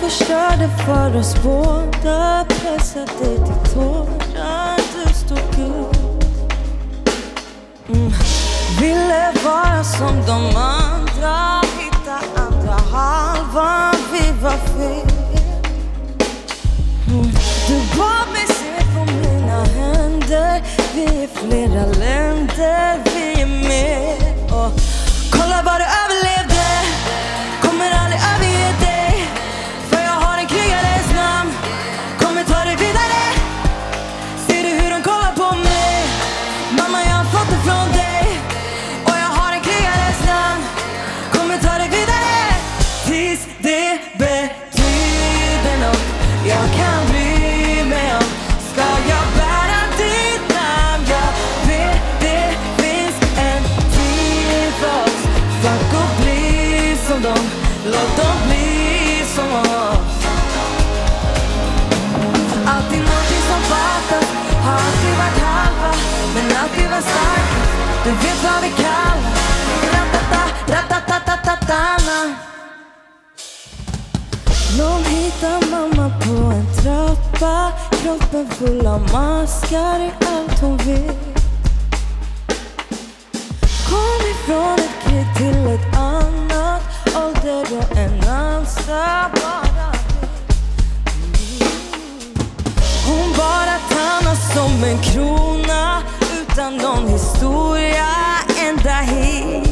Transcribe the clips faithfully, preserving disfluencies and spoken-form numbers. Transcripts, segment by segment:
förstörde för oss båda, pressade till tårar, du stod ut. mm. Ville vara som de andra, hitta andra halvan, vi var fel. mm. Du bad mig se på mina händer, vi är flera länder, vi är med. Och kolla vad du överlevde, kommer aldrig överge dig, för jag har en krigares namn, kommer ta dig vidare. Ser du hur de kollar på mig? Mamma, jag har fått det från dig, och jag har en krigares namn, kommer ta dig vidare. Tills det betyder något jag kan bry mig om, ska jag bära ditt namn. Jag vet det finns en tid för oss, fuck och bli som dem, låt dem bli som oss. Alltid någonting som fattas, har alltid varit halva, men alltid var stark. Du vet vad vi kallar ratata, ratatatatana. Någon hittar mamma på en trappa, kroppen full av maskar i allt hon vet. Kom ifrån ett krig till ett annat, ålder och en ansa, bara det. Hon bara tannar som en krona, utan någon historia ända hit.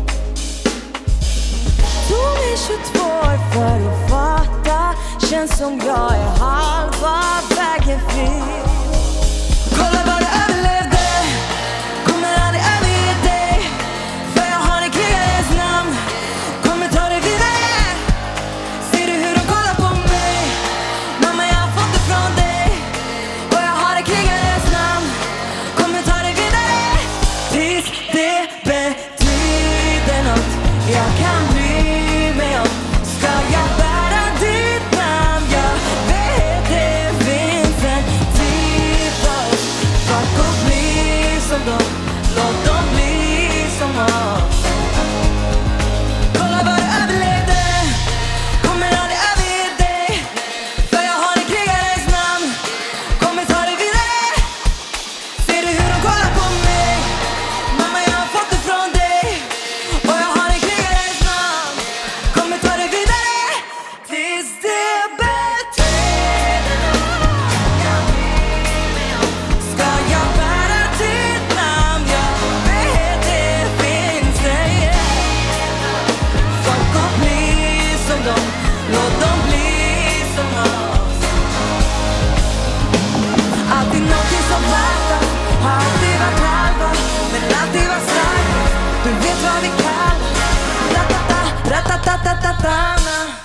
Tog mig tjugotvå år för att fatta, känns som jag är halva vägen fri. Kolla vad du överlevde, kommer aldrig överge dig, för jag har en krigares namn, kommer ta dig vidare. Ser du hur de kollar på mig? Mamma, jag har fått det från dig, och jag har en krigares namn, kommer ta dig vidare. Tills det betyder något jag kan bry mig om, ska jag bära ditt namn. Jag vet det finns en tid för oss, fuck och bli som dem, låt dem bli som oss. Kolla vad du överlevde, kommer aldrig överge dig, för jag har en krigares namn, kommer ta dig vidare. Ser du hur de kollar på mig? Mamma, jag har fått det från dig, och jag har en krigares namn, kommer ta dig vidare. Tills det betyder något jag bry mig om, ska jag bära ditt namn. Jag vet det finns en fuck och bli som dem, låt dem bli som oss. Alltid någonting som fattas, har alltid varit halva, men alltid var stark. Du vet vad vi kallar ratata, ratatatatana.